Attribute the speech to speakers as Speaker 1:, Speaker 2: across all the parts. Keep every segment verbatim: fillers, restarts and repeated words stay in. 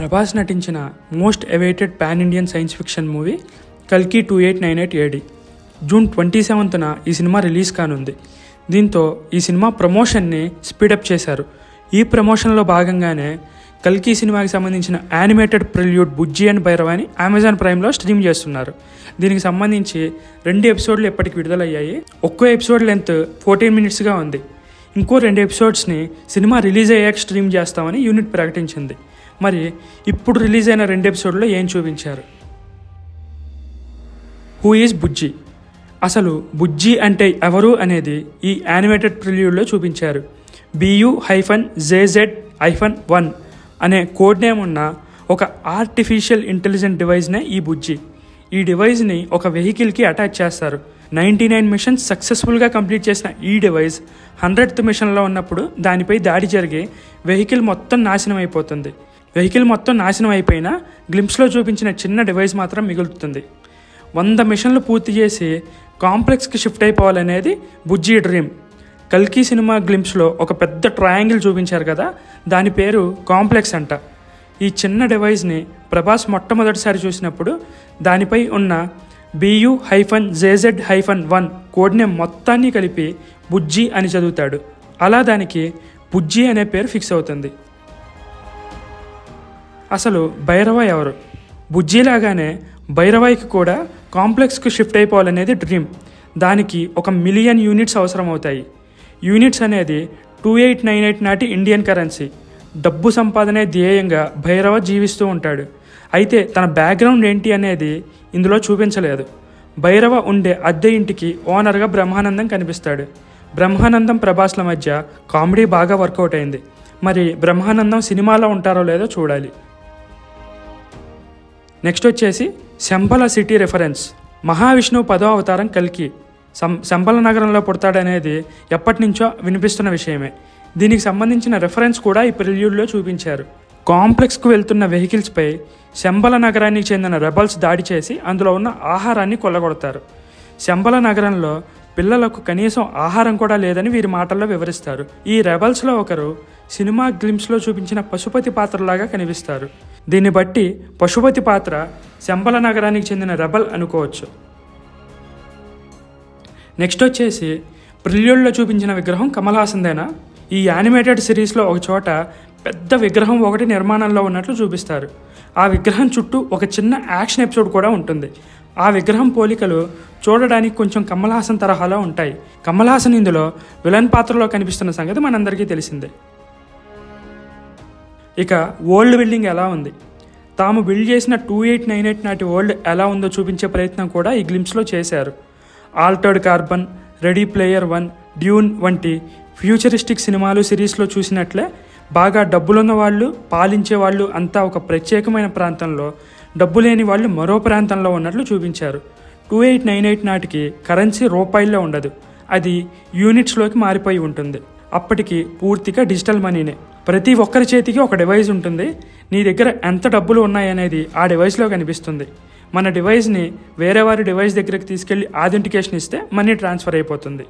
Speaker 1: ప్రభాస్ నటించిన most awaited pan Indian science fiction movie కల్కి two eight nine eight AD June twenty సెవెంత్న ఈ సినిమా రిలీజ్ కానుంది. దీంతో ఈ సినిమా ప్రమోషన్ని స్పీడప్ చేశారు. ఈ ప్రమోషన్లో భాగంగానే కల్కి సినిమాకి సంబంధించిన యానిమేటెడ్ ప్రిల్యూడ్ బుజ్జి అండ్ భైరవాని అమెజాన్ ప్రైమ్లో స్ట్రీమ్ చేస్తున్నారు. దీనికి సంబంధించి రెండు ఎపిసోడ్లు ఎప్పటికి విడుదలయ్యాయి. ఒక్కో ఎపిసోడ్ లెంత్ ఫోర్టీన్ మినిట్స్గా ఉంది. ఇంకో రెండు ఎపిసోడ్స్ని సినిమా రిలీజ్ అయ్యాక స్ట్రీమ్ చేస్తామని యూనిట్ ప్రకటించింది. మరి ఇప్పుడు రిలీజ్ అయిన రెండు ఎపిసోడ్లో ఏం చూపించారు? హూ ఈజ్ బుజ్జి, అసలు బుజ్జి అంటే ఎవరు అనేది ఈ యానిమేటెడ్ ప్రిల్యూడ్లో చూపించారు. BU hyphen JZ hyphen one అనే కోడ్ నేమ్ ఉన్న ఒక ఆర్టిఫిషియల్ ఇంటెలిజెంట్ డివైస్నే ఈ బుజ్జి. ఈ డివైస్ని ఒక వెహికల్కి అటాచ్ చేస్తారు. నైంటీ నైన్ మిషన్స్ సక్సెస్ఫుల్గా కంప్లీట్ చేసిన ఈ డివైస్ హండ్రెడ్త్ మిషన్లో ఉన్నప్పుడు దానిపై దాడి జరిగి వెహికల్ మొత్తం నాశనం అయిపోతుంది. వెహికల్ మొత్తం నాశనం అయిపోయినా గ్లింప్స్లో చూపించిన చిన్న డివైస్ మాత్రం మిగులుతుంది. వంద మిషన్లు పూర్తి చేసి కాంప్లెక్స్కి షిఫ్ట్ అయిపోవాలనేది బుజ్జి డ్రీమ్. కల్కి సినిమా గ్లింప్స్లో ఒక పెద్ద ట్రయాంగిల్ చూపించారు కదా, దాని పేరు కాంప్లెక్స్ అంట. ఈ చిన్న డివైస్ని ప్రభాస్ మొట్టమొదటిసారి చూసినప్పుడు దానిపై ఉన్న BU hyphen JZ hyphen one కోడ్నేమ్ మొత్తాన్ని కలిపి బుజ్జి అని చదువుతాడు. అలా దానికి బుజ్జి అనే పేరు ఫిక్స్ అవుతుంది. అసలు భైరవ ఎవరు? బుజ్జిలాగానే భైరవాయికి కూడా కాంప్లెక్స్కు షిఫ్ట్ అయిపోవాలనేది డ్రీమ్. దానికి ఒక మిలియన్ యూనిట్స్ అవసరం అవుతాయి. యూనిట్స్ అనేది టూ ఎయిట్ నైన్ ఎయిట్ నాటి ఇండియన్ కరెన్సీ. డబ్బు సంపాదనే ధ్యేయంగా భైరవ జీవిస్తూ ఉంటాడు. అయితే తన బ్యాక్గ్రౌండ్ ఏంటి అనేది ఇందులో చూపించలేదు. భైరవ ఉండే అద్దె ఇంటికి ఓనర్గా బ్రహ్మానందం కనిపిస్తాడు. బ్రహ్మానందం ప్రభాస్ల మధ్య కామెడీ బాగా వర్కౌట్ అయింది. మరి బ్రహ్మానందం సినిమాలో ఉంటారో లేదో చూడాలి. నెక్స్ట్ వచ్చేసి శంబల సిటీ రెఫరెన్స్. మహావిష్ణువు పదో అవతారం కల్కి సం శంబల నగరంలో పుడతాడనేది ఎప్పటి నుంచో వినిపిస్తున్న విషయమే. దీనికి సంబంధించిన రెఫరెన్స్ కూడా ఈ ప్రిల్యూడ్లో చూపించారు. కాంప్లెక్స్కు వెళ్తున్న వెహికల్స్పై శంబల నగరానికి చెందిన రెబల్స్ దాడి చేసి అందులో ఉన్న ఆహారాన్ని కొల్లగొడతారు. శంబల నగరంలో పిల్లలకు కనీసం ఆహారం కూడా లేదని వీరి మాటల్లో వివరిస్తారు. ఈ రెబల్స్లో ఒకరు సినిమా గ్లింప్స్లో చూపించిన పశుపతి పాత్రలాగా కనిపిస్తారు. దీన్ని బట్టి పశుపతి పాత్ర శంబల నగరానికి చెందిన రెబల్ అనుకోవచ్చు. నెక్స్ట్ వచ్చేసి ప్రిల్యూడ్లో చూపించిన విగ్రహం కమల్ హాసన్దేనా? ఈ యానిమేటెడ్ సిరీస్లో ఒక చోట పెద్ద విగ్రహం ఒకటి నిర్మాణంలో ఉన్నట్లు చూపిస్తారు. ఆ విగ్రహం చుట్టూ ఒక చిన్న యాక్షన్ ఎపిసోడ్ కూడా ఉంటుంది. ఆ విగ్రహం పోలికలు చూడడానికి కొంచెం కమల్ హాసన్ తరహాలో ఉంటాయి. కమల్ హాసన్ ఇందులో విలన్ పాత్రలో కనిపిస్తున్న సంగతి మనందరికీ తెలిసిందే. ఇక వరల్డ్ బిల్డింగ్ ఎలా ఉంది? తాము బిల్డ్ చేసిన టూ ఎయిట్ నైన్ ఎయిట్ నాటి వరల్డ్ ఎలా ఉందో చూపించే ప్రయత్నం కూడా ఈ గ్లింప్స్లో చేశారు. Altered carbon, ready player one, Dune వంటి ఫ్యూచరిస్టిక్ సినిమాలు సిరీస్లో చూసినట్లే బాగా డబ్బులున్న వాళ్ళు, పాలించే వాళ్ళు అంతా ఒక ప్రత్యేకమైన ప్రాంతంలో, డబ్బు లేని వాళ్ళు మరో ప్రాంతంలో ఉన్నట్లు చూపించారు. టూ ఎయిట్ నైన్ ఎయిట్ నాటికి కరెన్సీ రూపాయల్లో ఉండదు, అది యూనిట్స్లోకి మారిపోయి ఉంటుంది. అప్పటికి పూర్తిగా డిజిటల్ మనీనే. ప్రతి ఒక్కరి చేతికి ఒక డివైస్ ఉంటుంది. నీ దగ్గర ఎంత డబ్బులు ఉన్నాయనేది ఆ డివైస్లో కనిపిస్తుంది. మన డివైస్ని వేరే వారి డివైస్ దగ్గరికి తీసుకెళ్లి ఆథెంటికేషన్ ఇస్తే మనీ ట్రాన్స్ఫర్ అయిపోతుంది.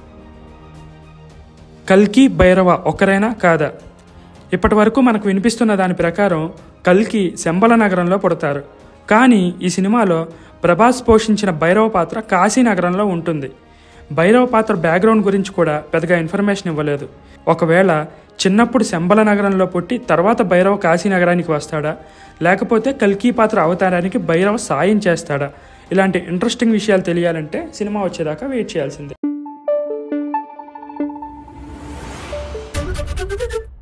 Speaker 1: కల్కి భైరవ ఒకరైనా కాదా? ఇప్పటి వరకు మనకు వినిపిస్తున్న దాని ప్రకారం కల్కి శంబల నగరంలో పుడతారు. కానీ ఈ సినిమాలో ప్రభాస్ పోషించిన భైరవ పాత్ర కాశీ నగరంలో ఉంటుంది. భైరవ పాత్ర బ్యాక్గ్రౌండ్ గురించి కూడా పెద్దగా ఇన్ఫర్మేషన్ ఇవ్వలేదు. ఒకవేళ చిన్నప్పుడు శంబల నగరంలో పుట్టి తర్వాత భైరవ కాశీ నగరానికి వస్తాడా, లేకపోతే కల్కి పాత్ర అవతారానికి భైరవ సాయం చేస్తాడా? ఇలాంటి ఇంట్రెస్టింగ్ విషయాలు తెలియాలంటే సినిమా వచ్చేదాకా వెయిట్ చేయాల్సిందే.